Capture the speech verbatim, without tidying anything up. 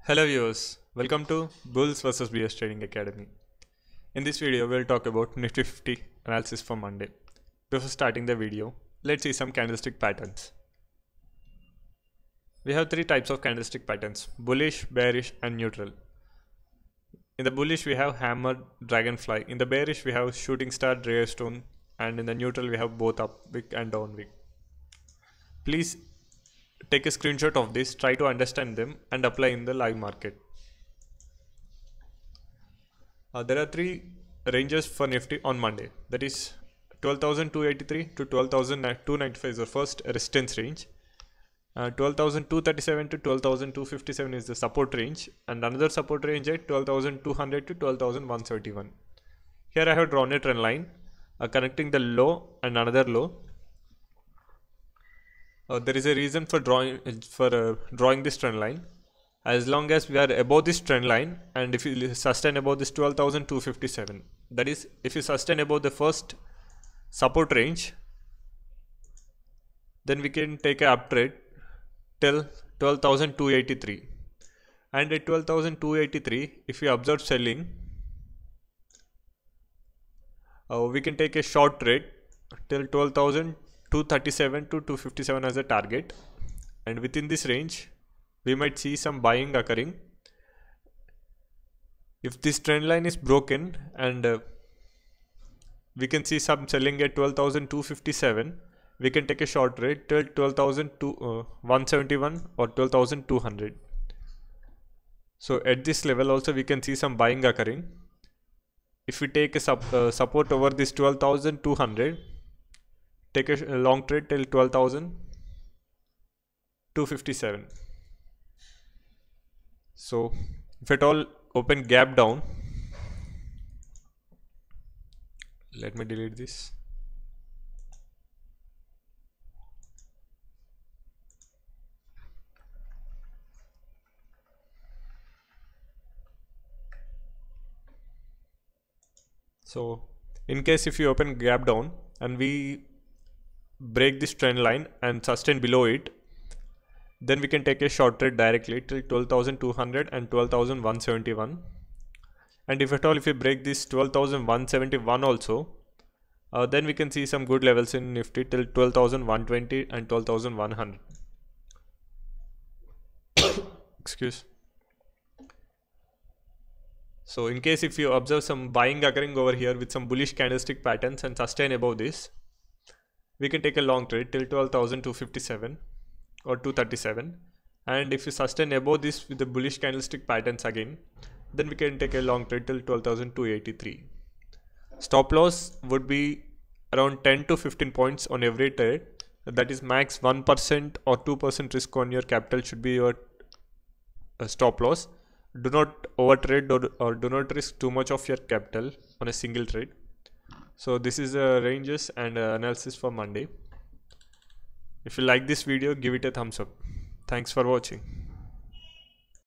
Hello viewers, welcome to Bulls versus Bears Trading Academy. In this video, we'll talk about Nifty fifty analysis for Monday. Before starting the video, let's see some candlestick patterns. We have three types of candlestick patterns: bullish, bearish, and neutral. In the bullish, we have hammer, dragonfly. In the bearish, we have shooting star, gravestone, and in the neutral, we have both up wick and down wick. Please take a screenshot of this, try to understand them and apply in the live market. Uh, there are three ranges for Nifty on Monday, that is twelve thousand two hundred eighty-three to twelve thousand two hundred ninety-five is the first resistance range, uh, twelve thousand two hundred thirty-seven to twelve thousand two hundred fifty-seven is the support range, and another support range at twelve thousand two hundred to twelve thousand one hundred seventy-one. Here I have drawn a trend line uh, connecting the low and another low. Uh, there is a reason for drawing for uh, drawing this trend line. As long as we are above this trend line, and if you sustain above this twelve thousand two hundred fifty-seven, that is, if you sustain above the first support range, then we can take a up trade till twelve thousand two hundred eighty-three, and at twelve thousand two hundred eighty-three, if we observe selling, uh, we can take a short trade till twelve thousand two hundred thirty-seven to two hundred fifty-seven as a target, and within this range we might see some buying occurring. If this trend line is broken and uh, we can see some selling at twelve thousand two hundred fifty-seven, we can take a short trade till twelve thousand one hundred seventy-one or twelve thousand two hundred. So at this level also we can see some buying occurring. If we take a sub, uh, support over this twelve thousand two hundred, take a long trade till twelve thousand two hundred fifty-seven. So if at all open gap down, let me delete this. So in case if you open gap down and we break this trend line and sustain below it, then we can take a short trade directly till twelve thousand two hundred and twelve thousand one hundred seventy-one. And if at all if we break this twelve thousand one hundred seventy-one also, uh, then we can see some good levels in Nifty till twelve thousand one hundred twenty and twelve thousand one hundred. Excuse. So in case if you observe some buying occurring over here with some bullish candlestick patterns and sustain above this, we can take a long trade till twelve thousand two hundred fifty-seven or two hundred thirty-seven, and if you sustain above this with the bullish candlestick patterns again, then we can take a long trade till twelve thousand two hundred eighty-three. Stop loss would be around ten to fifteen points on every trade, that is max one percent or two percent risk on your capital should be your uh, stop loss. Do not over trade or, or do not risk too much of your capital on a single trade. So this is the uh, ranges and uh, analysis for Monday. If you like this video, give it a thumbs up. Thanks for watching.